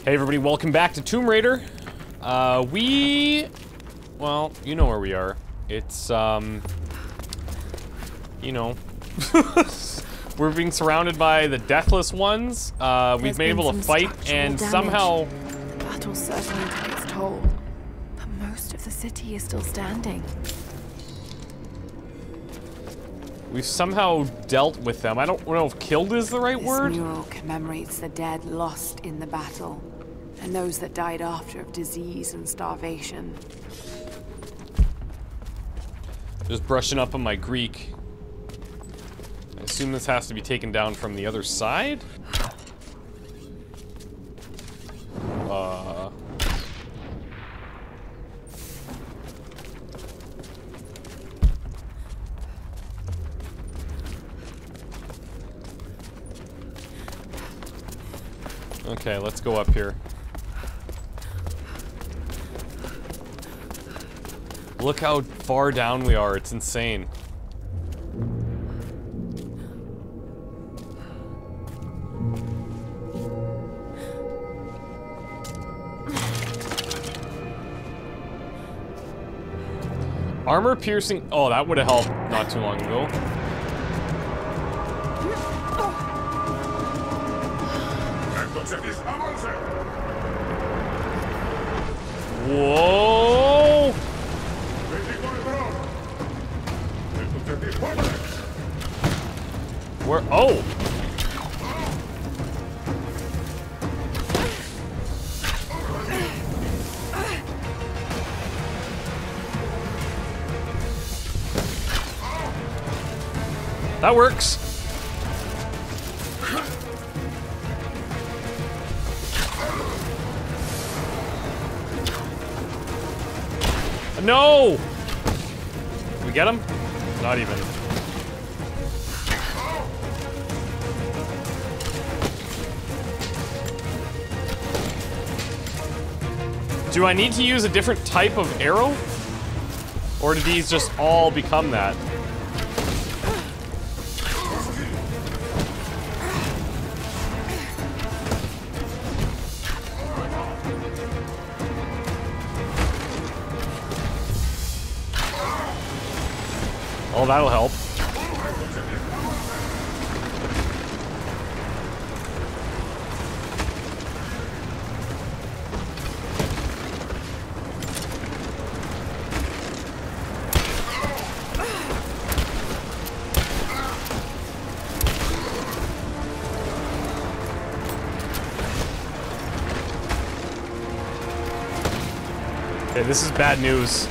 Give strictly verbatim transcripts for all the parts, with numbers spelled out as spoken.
Hey everybody, welcome back to Tomb Raider. Uh, we... Well, you know where we are. It's, um... You know. We're being surrounded by the Deathless Ones. Uh, we've been able to fight, and somehow... The battle certainly took its toll, but most of the city is still standing. We've somehow dealt with them. I don't know if killed is the right this word. This mural commemorates the dead lost in the battle, and those that died after of disease and starvation. Just brushing up on my Greek. I assume this has to be taken down from the other side? Uh... Okay, let's go up here. Look how far down we are, it's insane. Armor piercing, oh, that would have helped not too long ago. Whoa! Where? Oh! That works. No! Did we get him? Not even. Do I need to use a different type of arrow? Or did these just all become that? Oh, that'll help. Okay, this is bad news.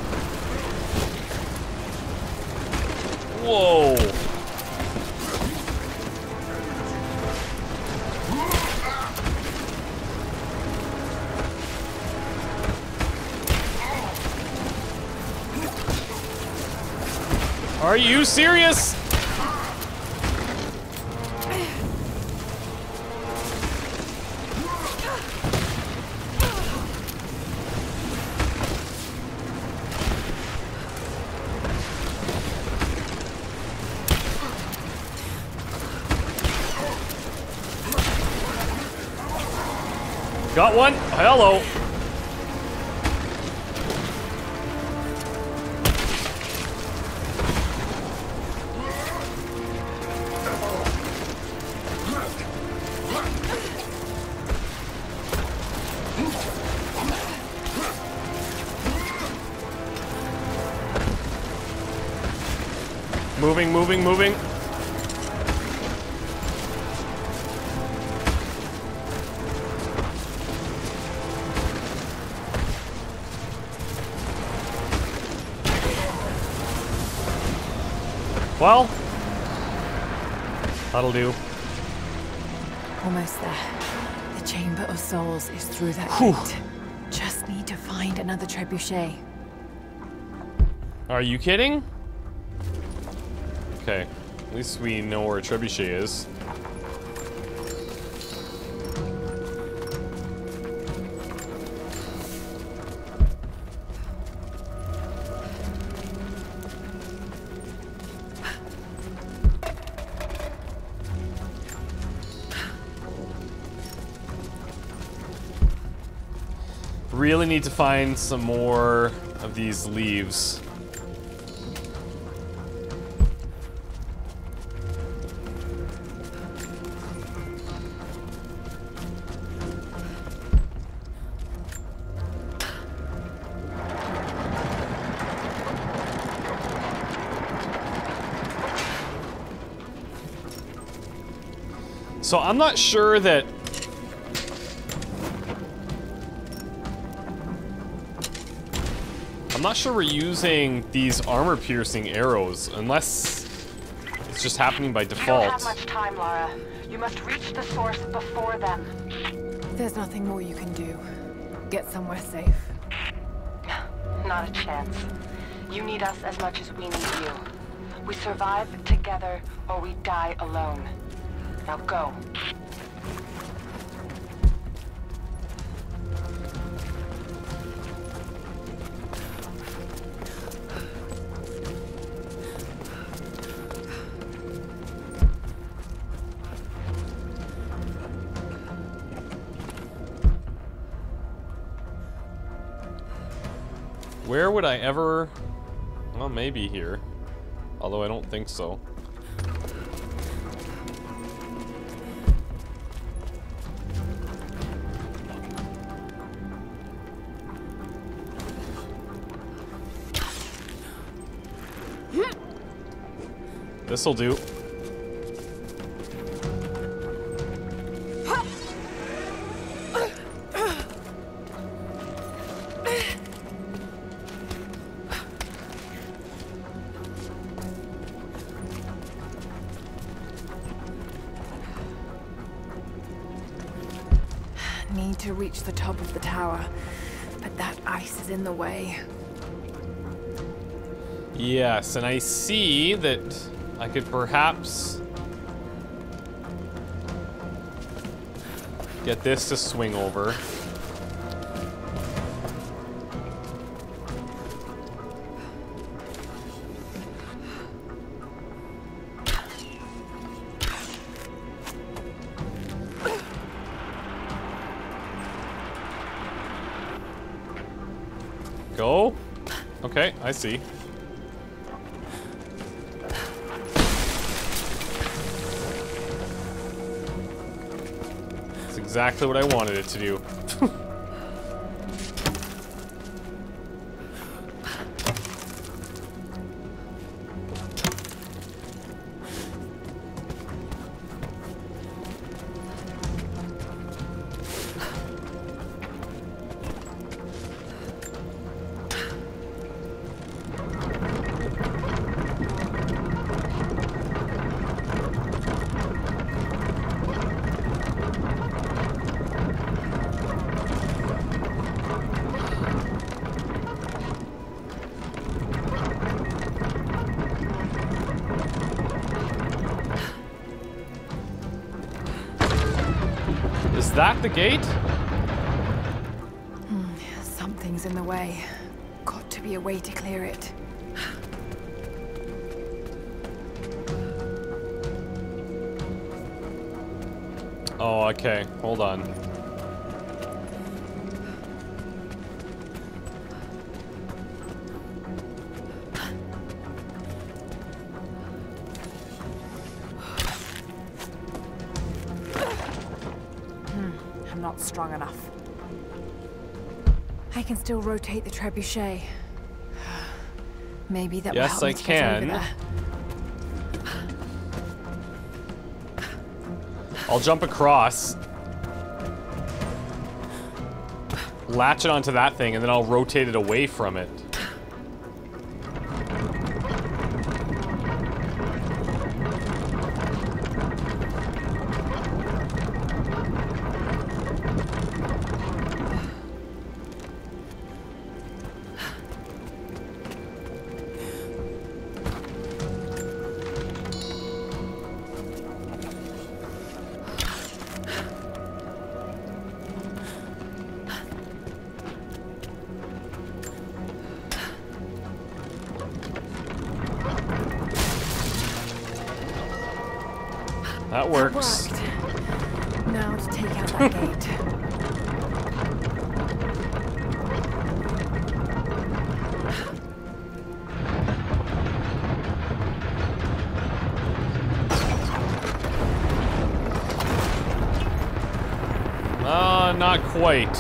Whoa! Are you serious? Got one. Hello. Moving, moving, moving. Well, that'll do. Almost there. The Chamber of Souls is through that Whew. gate. Just need to find another trebuchet. Are you kidding? Okay, at least we know where a trebuchet is. really need to find some more of these leaves. So I'm not sure that... I'm not sure we're using these armor-piercing arrows, unless it's just happening by default. You don't have much time, Lara. You must reach the source before them. There's nothing more you can do. Get somewhere safe. Not a chance. You need us as much as we need you. We survive together, or we die alone. Now go. Where would I ever... Well, maybe here. Although I don't think so. This'll do. Need to reach the top of the tower, but that ice is in the way. Yes, and I see that I could perhaps get this to swing over. Go. Okay, I see. It's exactly what I wanted it to do. Is that the gate? Hmm, something's in the way. Got to be a way to clear it. Oh, okay. Hold on. I'm not strong enough. I can still rotate the trebuchet. Maybe that will Yes, help me I to get over can. there. I'll jump across. Latch it onto that thing, and then I'll rotate it away from it. That works. That worked. Now to take out that gate. Uh, not quite.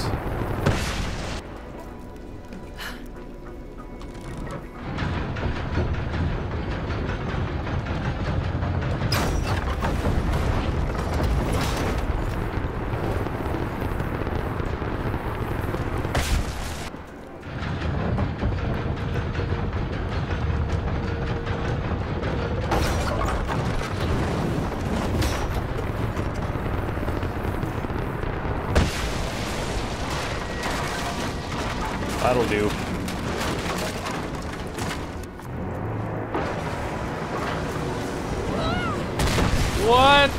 That'll do. What?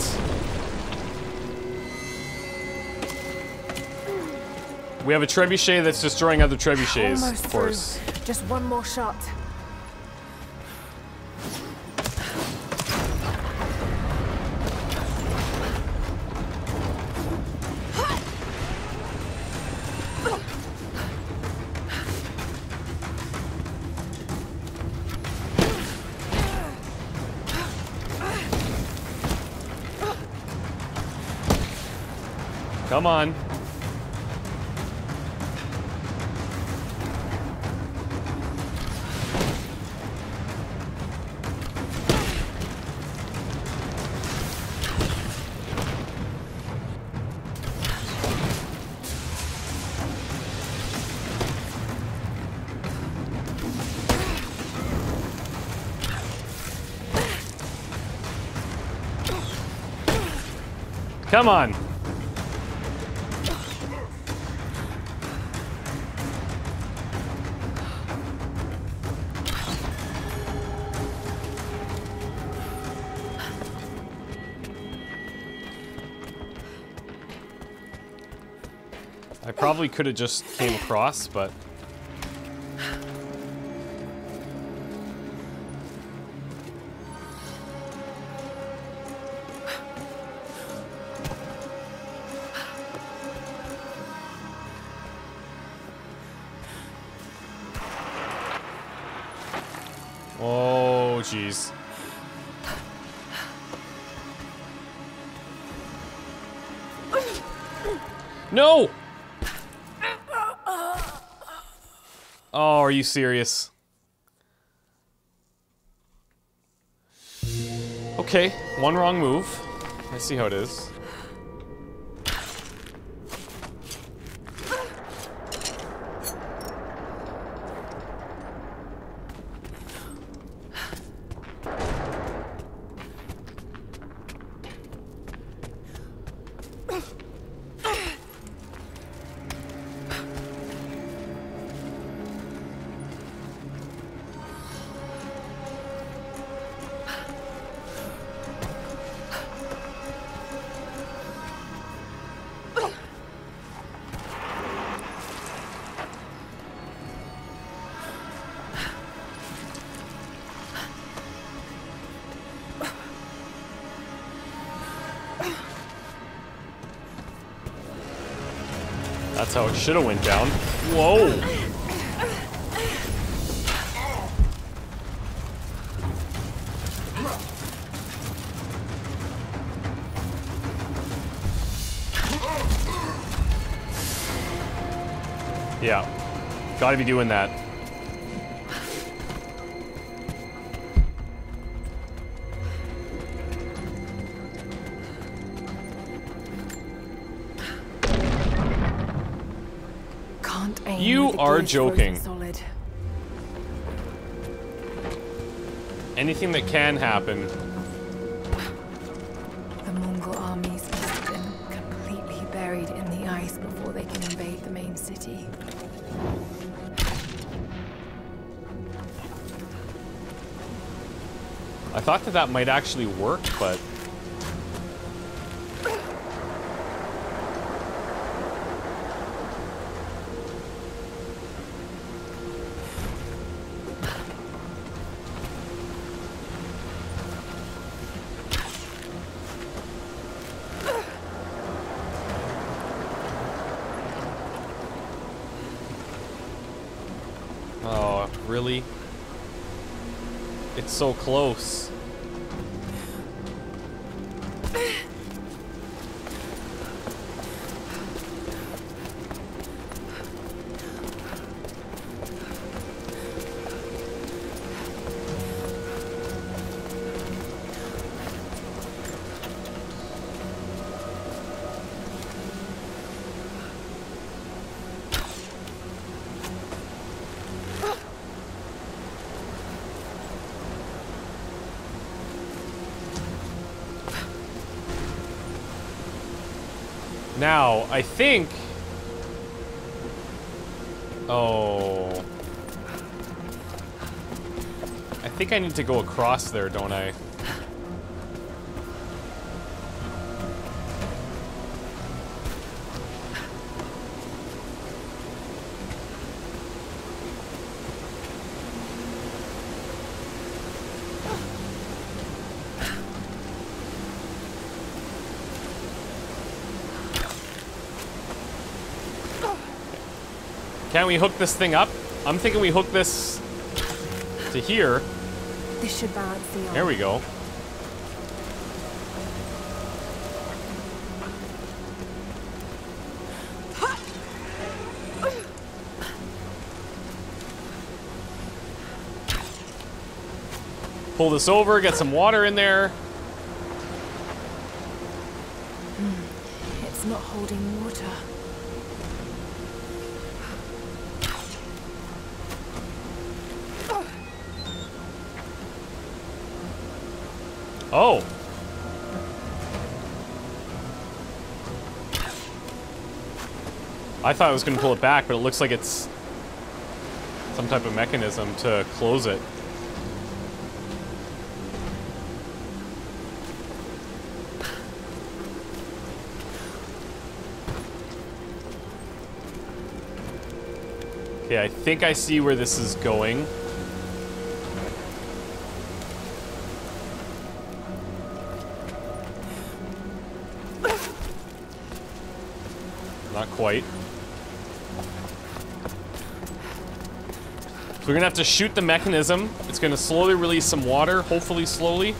We have a trebuchet that's destroying other trebuchets, Almost of course. through. Just one more shot. Come on. Come on. I probably could have just came across, but... Oh, jeez. No! Oh, are you serious? Okay, one wrong move. I see how it is. That's how it should have went down. Whoa! Yeah. Gotta be doing that. You are joking. Solid. Anything that can happen. The Mongol armies must have been completely buried in the ice before they can invade the main city. I thought that that might actually work, but... Oh, really? It's so close. Now, I think... Oh... I think I need to go across there, don't I? Can't we hook this thing up? I'm thinking we hook this to here. This should balance the arm. There we go. Pull this over, get some water in there. Mm, it's not holding water. Oh. I thought I was going to pull it back, but it looks like it's some type of mechanism to close it. Okay, I think I see where this is going. Not quite. So we're gonna have to shoot the mechanism. It's gonna slowly release some water, hopefully slowly.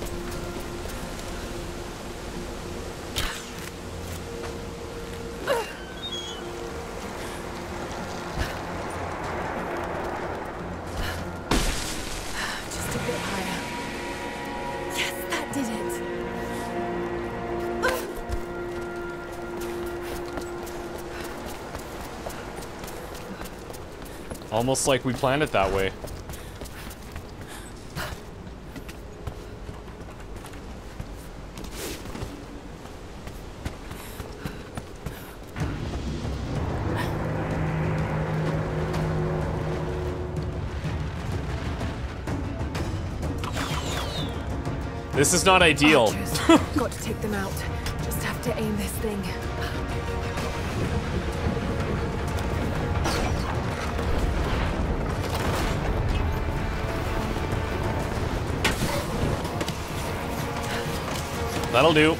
Just a bit higher. Yes, that did it. Almost like we planned it that way. This is not ideal. Archers. Got to take them out. Just have to aim this thing. That'll do.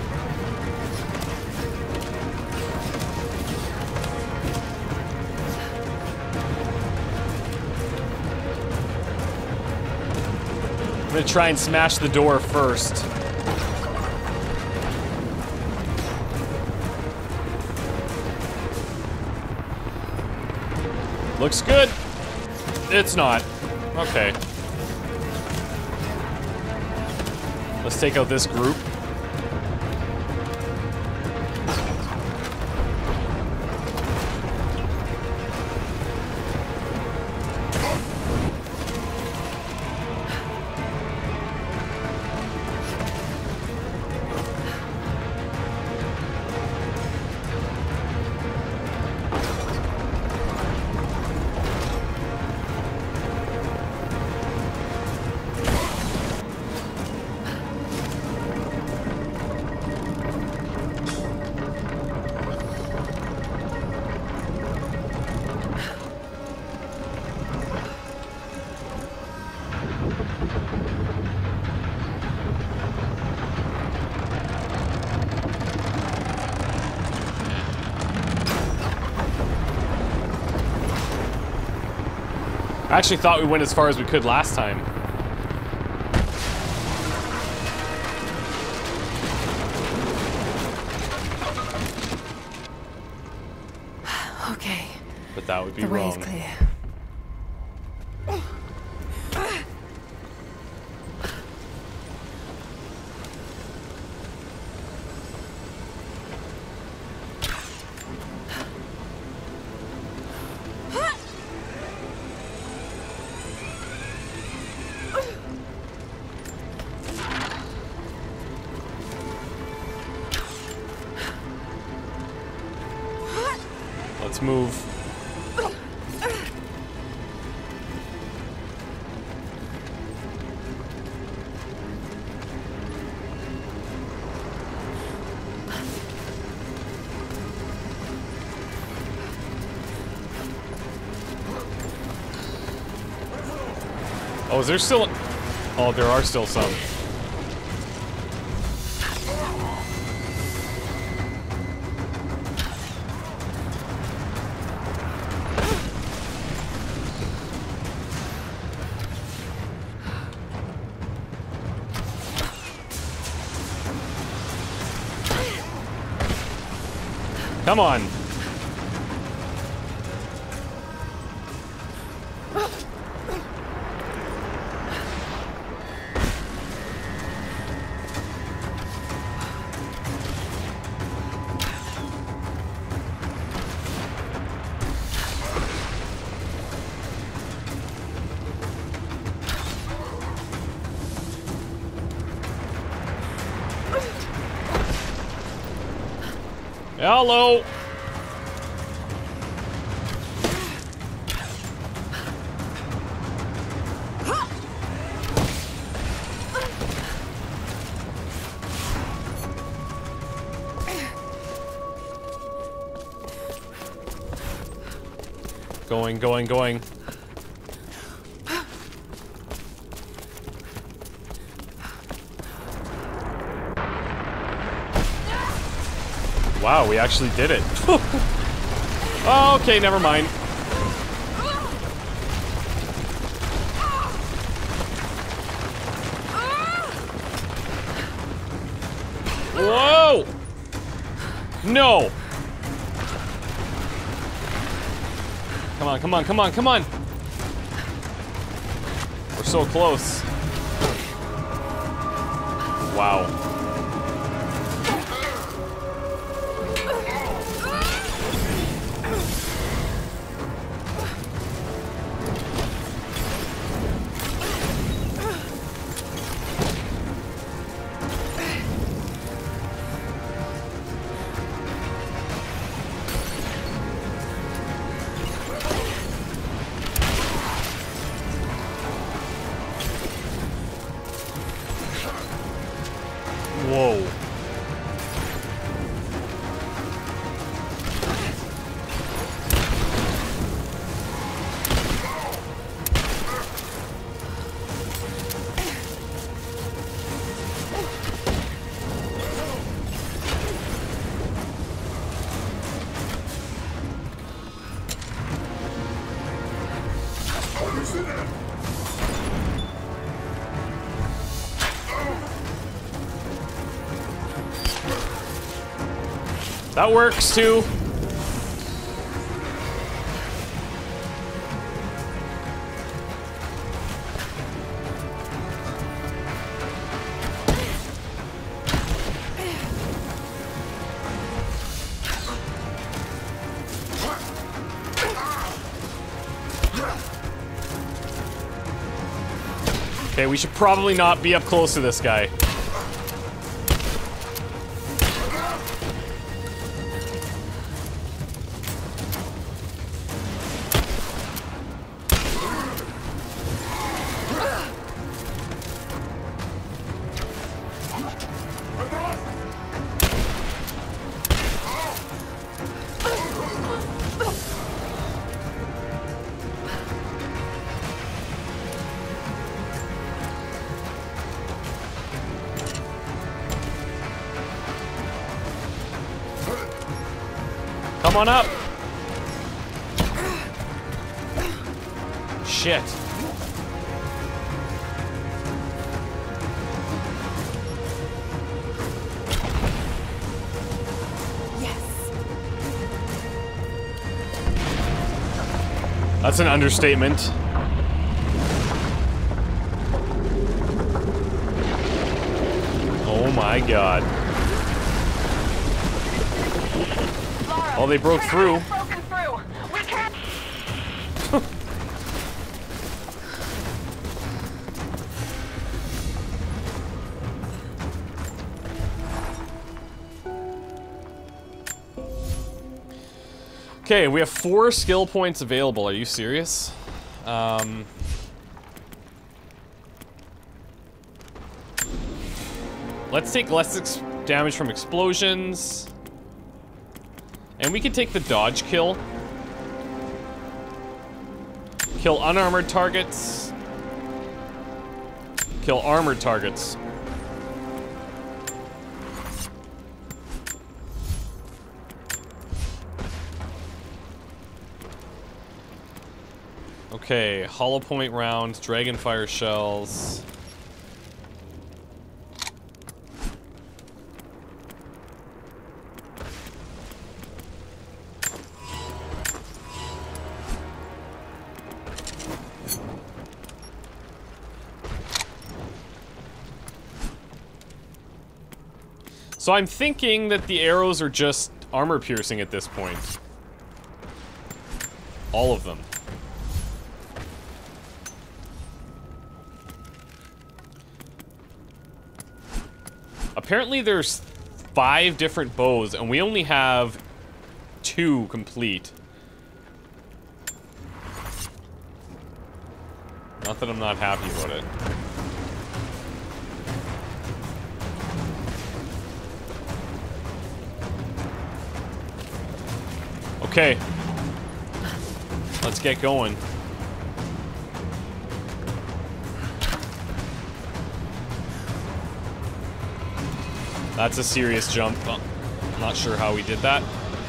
I'm gonna try and smash the door first. Looks good. It's not. Okay. Let's take out this group. I actually thought we went as far as we could last time. Okay. But that would be The way wrong. is clear. Let's move. Oh, is there still... Oh, there are still some. Come on. Hello. Going, going, going. Wow, we actually did it. Oh, okay, never mind. Whoa! No! Come on, come on, come on, come on! We're so close. Wow. Whoa. That works too. Okay, we should probably not be up close to this guy. Come on up. Shit. Yes. That's an understatement. Oh my god. Oh, they broke through. Broken through. We can't. Okay, we have four skill points available. Are you serious? Um... Let's take less ex damage from explosions. And we can take the dodge kill. Kill unarmored targets. Kill armored targets. Okay, hollow point rounds, dragonfire shells. So I'm thinking that the arrows are just armor piercing at this point. All of them. Apparently there's five different bows and we only have two complete. Not that I'm not happy about it. Okay. Let's get going. That's a serious jump. Well, I'm not sure how we did that.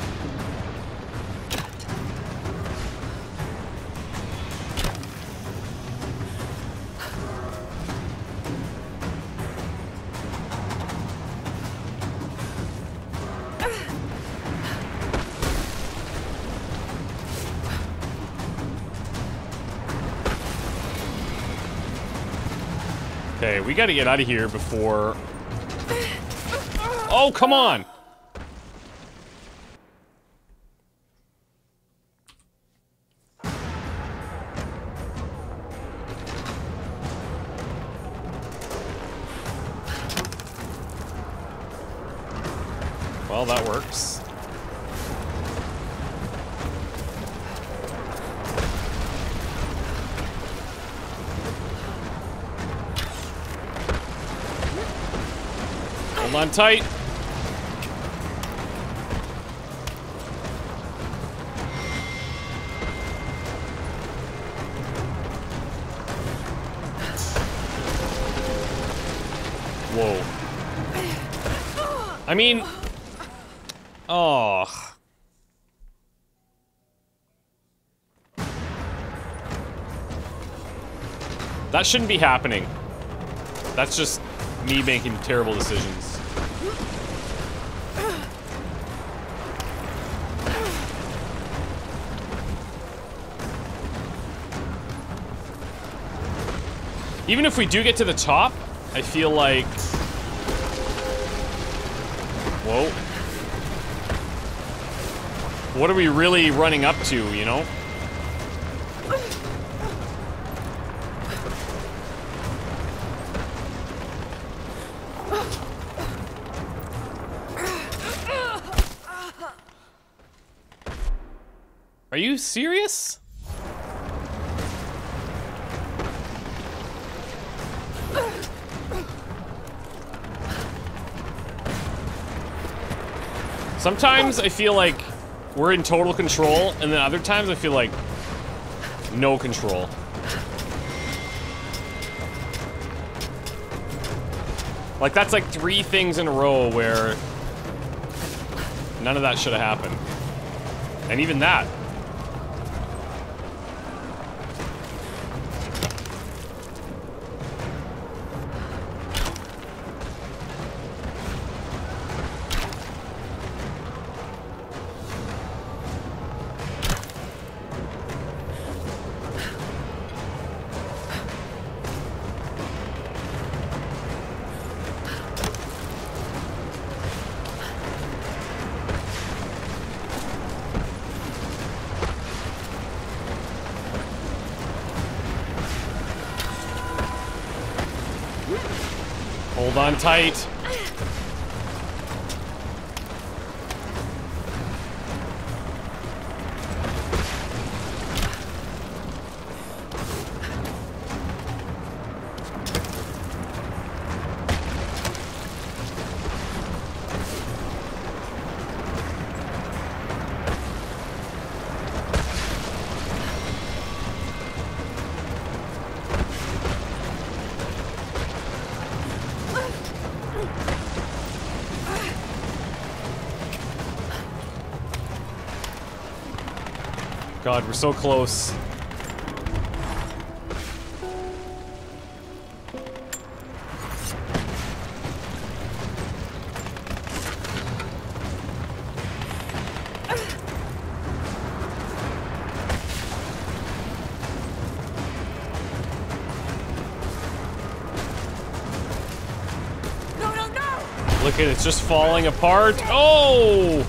Okay, we gotta get out of here before... Oh, come on! Well, that works. Hold on tight. Whoa. I mean... Oh. That shouldn't be happening. That's just me making terrible decisions. Even if we do get to the top, I feel like... Whoa. What are we really running up to, you know? Are you serious? Sometimes I feel like we're in total control, and then other times I feel like no control. Like, that's like three things in a row where none of that should have happened. And even that. Hold on tight. God, we're so close. Look at it, it's just falling apart. Oh!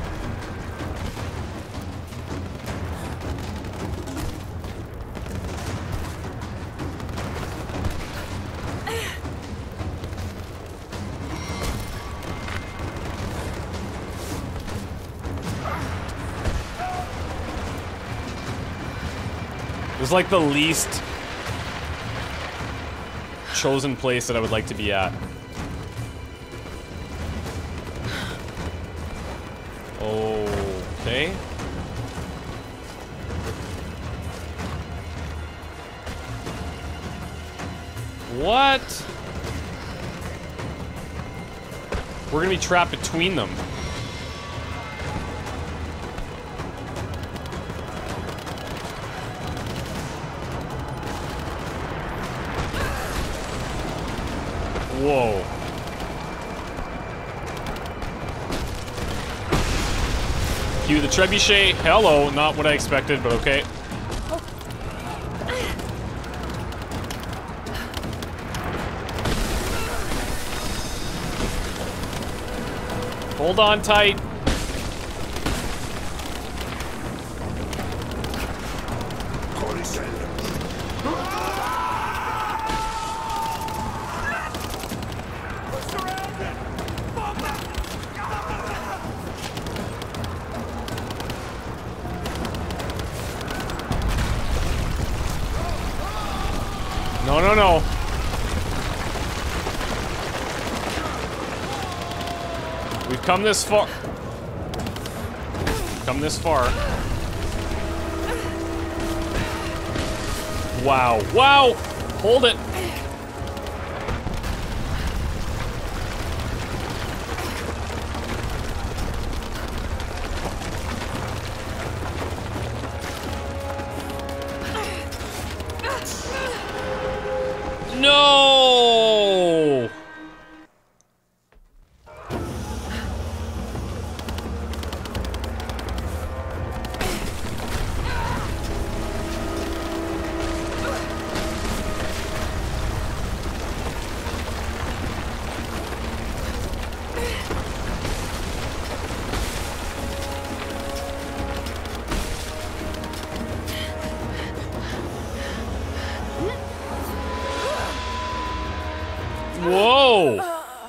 It was like the least chosen place that I would like to be at. Okay. What? We're gonna be trapped between them. Whoa. Cue the trebuchet. Hello, not what I expected, but okay. Hold on tight. No, no, no. We've come this far. Come this far. Wow. Wow! Hold it. No! Whoa!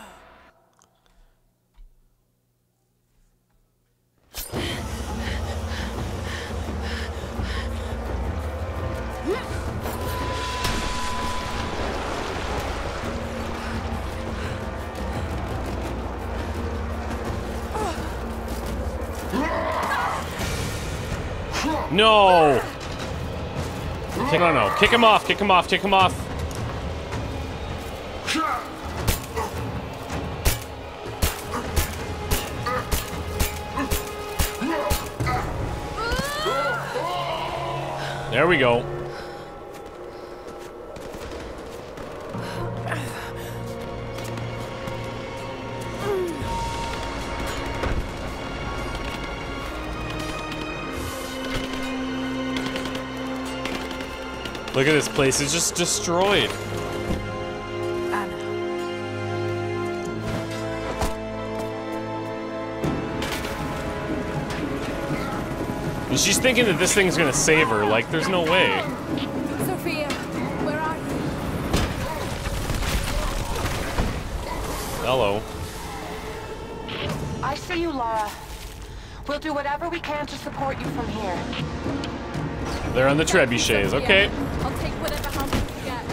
No! Kick, no, no. Kick him off, kick him off, kick him off. There we go. Look at this place, it's just destroyed. Anna. And she's thinking that this thing's gonna save her, like, there's no way. Sophia, where are you? Hello. I see you, Lara. We'll do whatever we can to support you from here. They're on the trebuchets, okay. I'll take whatever help we can get.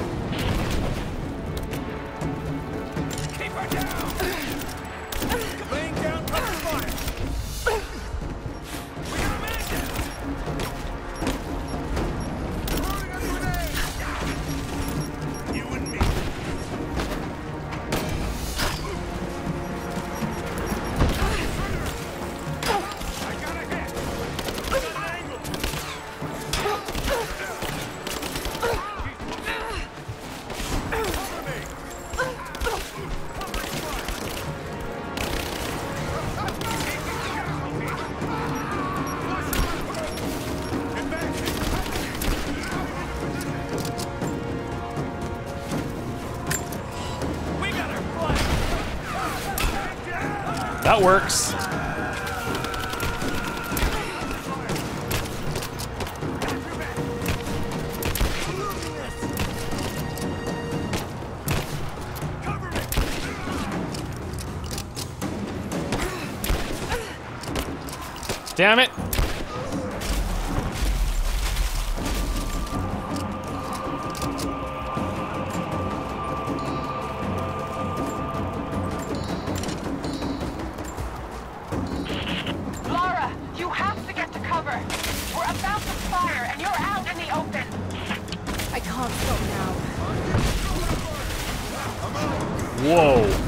Keep her down! Laying down cover fire! We got a man down! Throwing a grenade! You and me. I got a hit! An angle! That works. Damn it. Lara, you have to get to cover. We're about to fire, and you're out in the open. I can't stop now. Whoa.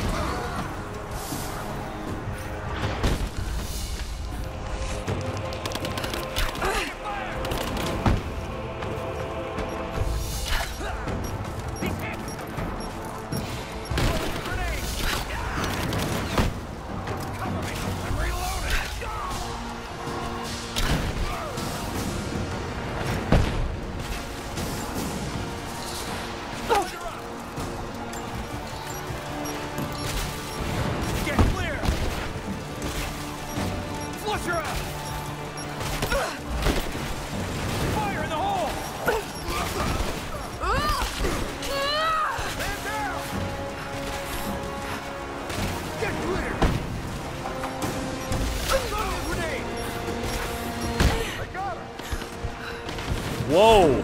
Whoa.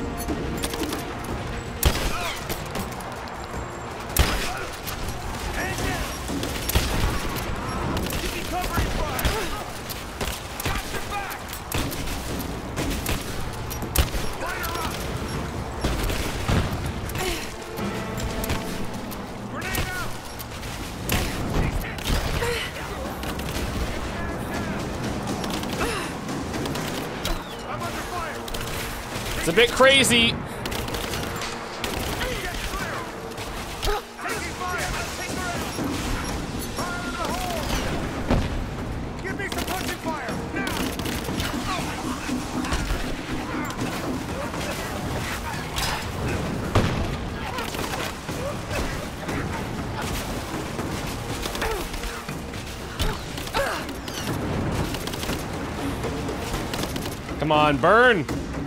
It's a bit crazy. Give me some punching fire, now! Come on, burn.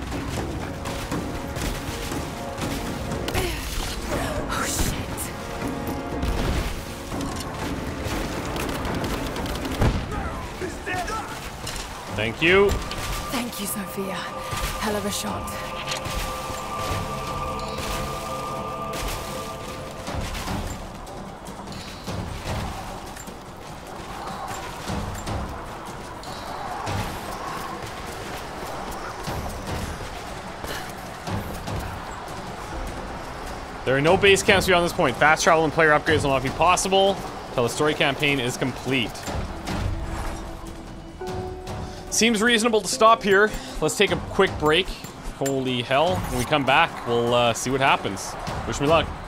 Thank you. Thank you, Sophia. Hell of a shot. There are no base camps beyond this point. Fast travel and player upgrades will not be possible until the story campaign is complete. Seems reasonable to stop here. Let's take a quick break. Holy hell. When we come back, we'll uh, see what happens. Wish me luck.